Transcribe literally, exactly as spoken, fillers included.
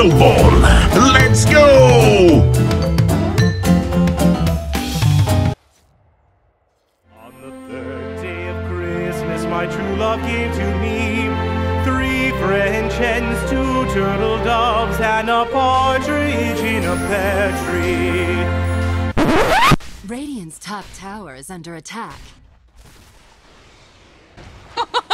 Snowball. Let's go! On the third day of Christmas, my true love gave to me three French hens, two turtle doves, and a partridge in a pear tree. Radiant's top tower is under attack.